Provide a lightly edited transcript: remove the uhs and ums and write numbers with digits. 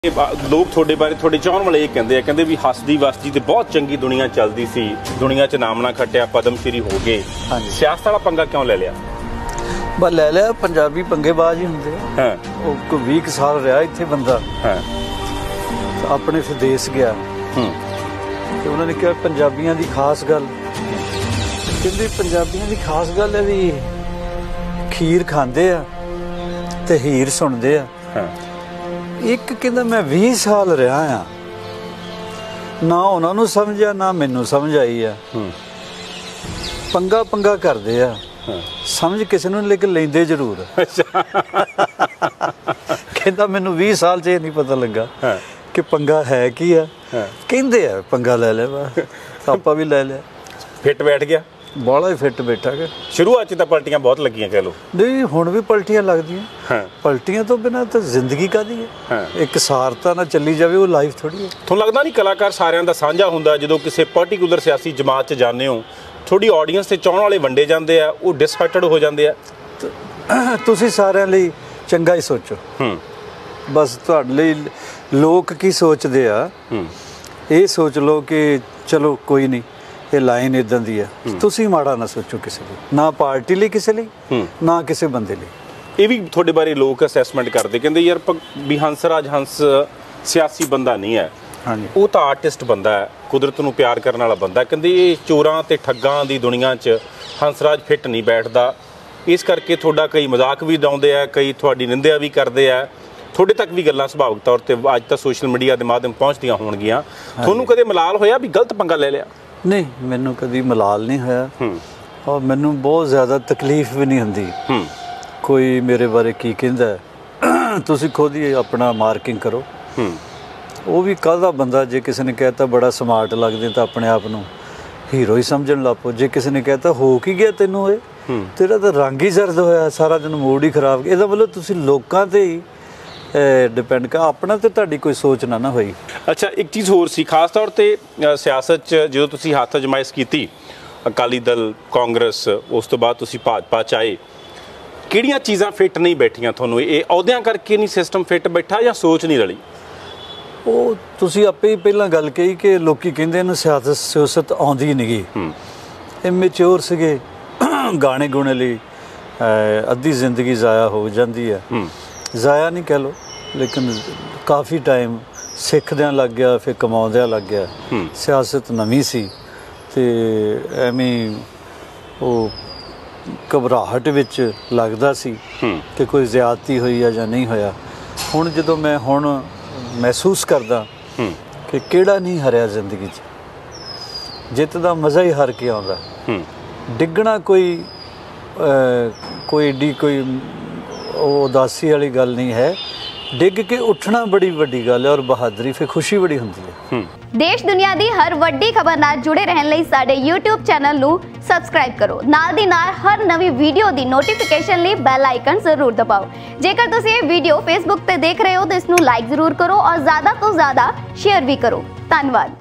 लोग थोड़े बारे थोड़े चाहण वाले ये कहते भी हसदी वसदी तो बहुत चंगी दुनिया चलती सी, दुनिया च नाम ना खटिया, पद्म श्री हो गए, सियासत वाला पंगा क्यों ले लिया? बस ले लिया, पंजाबी पंगेबाज ही होंगे। हाँ, 20 साल रहा इत्थे बंदा। हाँ, अपने फिर देश गया तो उन्होंने कहा पंजाबियों की खास गल, कहते पंजाबियों की खास गल है भी खीर खाते आ ते हीर सुनते आ। एक कहता मैं 20 साल रहा हाँ, ना उन्होंने समझा ना मैनू समझ आई है। पंगा पंगा करते आ, समझ किसी ने लेकिन लेंदे जरूर। कहता मैनू 20 साल च नहीं पता लगा कि पंगा है की है। कहते आ पंगा ले लिया, आपा भी ले लिया, फिट बैठ गया, बड़ा ही फिट बैठा गया। शुरुआत तो पलटियां बहुत लगियां कह लो, नहीं हुण भी पलटियां लगदियां। पलटियां तो बिना तो जिंदगी कादी है, एक सारता ना चली जाए वो लाइफ थोड़ी है। ਤੁਹਾਨੂੰ लगदा नहीं कलाकार सारिਆਂ ਦਾ ਸਾਂਝਾ ਹੁੰਦਾ ਜਦੋਂ ਕਿਸੇ ਪਾਰਟਿਕੂਲਰ ਸਿਆਸੀ ਜਮਾਤ 'ਚ ਜਾਂਦੇ ਹੋ, ਥੋੜੀ ਆਡੀਅנס ਤੇ ਚਾਹਣ ਵਾਲੇ ਵੰਡੇ ਜਾਂਦੇ ਆ, ਉਹ ਡਿਸਹਰਟਡ ਹੋ ਜਾਂਦੇ ਆ? ਤੁਸੀਂ ਸਾਰਿਆਂ ਲਈ ਚੰਗਾ ਹੀ ਸੋਚੋ, ਬਸ ਤੁਹਾਡੇ ਲਈ ਲੋਕ ਕੀ ਸੋਚਦੇ ਆ ਇਹ ਸੋਚ ਲਓ ਕਿ ਚਲੋ ਕੋਈ ਨਹੀਂ, ਇਹ ਲਾਈਨ ਇਦਾਂ ਦੀ ਆ, ਤੁਸੀਂ ਮਾੜਾ ਨਾ ਸੋਚੋ ਕਿਸੇ ਲਈ, ਨਾ ਪਾਰਟੀ ਲਈ ਕਿਸੇ ਲਈ, ਨਾ ਕਿਸੇ ਬੰਦੇ ਲਈ। ਇਹ ਵੀ ਤੁਹਾਡੇ ਬਾਰੇ ਲੋਕ ਅਸੈਸਮੈਂਟ ਕਰਦੇ, ਕਹਿੰਦੇ ਯਾਰ ਵੀ ਹੰਸਰਾਜ ਹੰਸ ਸਿਆਸੀ ਬੰਦਾ ਨਹੀਂ ਹੈ, ਉਹ ਤਾਂ ਆਰਟਿਸਟ ਬੰਦਾ ਹੈ, ਕੁਦਰਤ ਨੂੰ ਪਿਆਰ ਕਰਨ ਵਾਲਾ ਬੰਦਾ। ਕਹਿੰਦੇ ਇਹ ਚੋਰਾਂ ਤੇ ਠੱਗਾਂ ਦੀ ਦੁਨੀਆ 'ਚ ਹੰਸਰਾਜ ਫਿੱਟ ਨਹੀਂ ਬੈਠਦਾ, ਇਸ ਕਰਕੇ ਤੁਹਾਡਾ ਕਈ ਮਜ਼ਾਕ ਵੀ ਉਡਾਉਂਦੇ ਆ, ਕਈ ਤੁਹਾਡੀ ਨਿੰਦਿਆ ਵੀ ਕਰਦੇ ਆ, ਤੁਹਾਡੇ ਤੱਕ ਵੀ ਗੱਲਾਂ ਸੁਭਾਵਿਕ ਤੌਰ 'ਤੇ ਅੱਜ ਤਾਂ ਸੋਸ਼ਲ ਮੀਡੀਆ ਦੇ ਮਾਧਿਅਮ ਪਹੁੰਚਦੀਆਂ ਹੋਣਗੀਆਂ। ਤੁਹਾਨੂੰ ਕਦੇ ਮਲਾਲ ਹੋਇਆ ਵੀ ਗਲਤ ਪੰਗਾ ਲੈ ਲਿਆ? नहीं, मैनू कभी मलाल नहीं होया और मैनू बहुत ज़्यादा तकलीफ भी नहीं होंदी। कोई मेरे बारे की कहंदा है, तुसी खुद ही अपना मार्किंग करो। वो भी कल दा बंदा जे किसी ने कहता बड़ा स्मार्ट लगदे तो अपने आप नू हीरो ही समझण लग पो, जे किसी ने कहता हो की गया तैनू ये, तेरा तो रंग ही जर्द होया, सारा दिन मूड ही खराब। इहदा मतलब तुसी लोकां ते ही डिपेंड कर, अपना तो तुहाडी कोई सोच ना होई। अच्छा, एक चीज़ होर सी, खास तौर ते सियासत च जो तुसी हत्थ अजमाइश कीती, अकाली दल, कांग्रेस, उस तो बाद तुसी भाजपा च आए, किहड़ियां चीज़ां फिट नहीं बैठियां तुहानूं? ये अहुदियां करके नहीं सिस्टम फिट बैठा या सोच नहीं रली? ਉਹ ਤੁਸੀਂ ਆਪੇ ਹੀ ਪਹਿਲਾਂ ਗੱਲ ਕਹੀ ਕਿ ਲੋਕੀ ਕਹਿੰਦੇ ਇਹਨੂੰ ਸਿਆਸਤ ਆਉਂਦੀ ਨਹੀਂ ਗੀ, ਇਮੈਚੁਰ ਸੀਗੇ, ਗਾਣੇ ਗੁਣੇ ਲਈ ਅੱਧੀ ਜ਼ਿੰਦਗੀ ਜ਼ਾਇਆ ਹੋ ਜਾਂਦੀ ਹੈ। ਜ਼ਾਇਆ ਨਹੀਂ ਕਹਿ ਲਓ, ਲੇਕਿਨ ਕਾਫੀ ਟਾਈਮ ਸਿੱਖਦਿਆਂ ਲੱਗ ਗਿਆ, ਫਿਰ ਕਮਾਉਂਦਿਆਂ ਲੱਗ ਗਿਆ। ਸਿਆਸਤ ਨਵੀਂ ਸੀ ਅਤੇ ਐਵੇਂ ਉਹ ਘਬਰਾਹਟ ਵਿੱਚ ਲੱਗਦਾ ਸੀ ਕਿ ਕੋਈ ਜ਼ਿਆਦਤੀ ਹੋਈ ਆ ਜਾਂ ਨਹੀਂ ਹੋਇਆ। ਹੁਣ ਜਦੋਂ ਮੈਂ ਹੁਣ महसूस करदा कि किहड़ा नहीं हरिया जिंदगी च, जित दा मज़ा ही हर के आउंदा। डिगना कोई एडी कोई उदासी वाली गल नहीं है, डिग के उठना बड़ी वड्डी गल है और बहादरी फिर खुशी बड़ी हुंदी है। देश दुनिया दी हर वड्डी खबर नाल जुड़े रहन लई साडे YouTube चैनल नू सबसक्राइब करो, नाल दी नाल हर नवी वीडियो दी नोटिफिकेशन लई बेल आइकन जरूर दबाओ। जेकर तुसीं ये वीडियो फेसबुक ते देख रहे हो तो इसनू लाइक जरूर करो और ज़्यादा तो ज़्यादा शेयर भी करो। धन्यवाद।